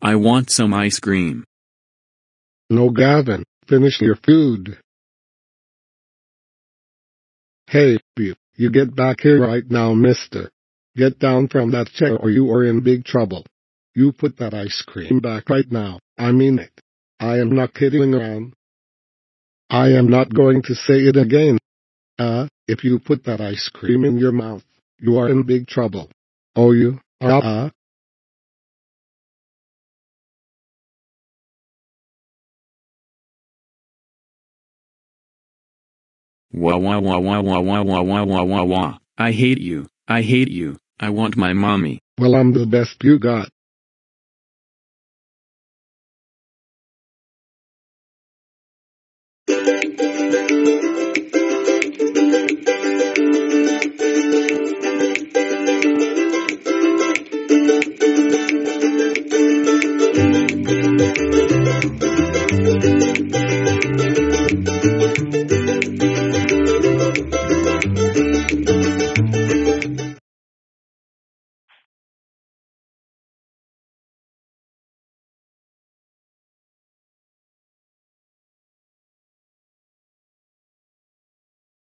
I want some ice cream. No, Gavin, finish your food. Hey, you get back here right now, mister. Get down from that chair or you are in big trouble. You put that ice cream back right now, I mean it. I am not kidding around. I am not going to say it again. If you put that ice cream in your mouth, you are in big trouble. Oh, you are. Wah wah wah wah wah wah wah wah wah wah wah. I hate you. I hate you. I want my mommy. Well, I'm the best you got.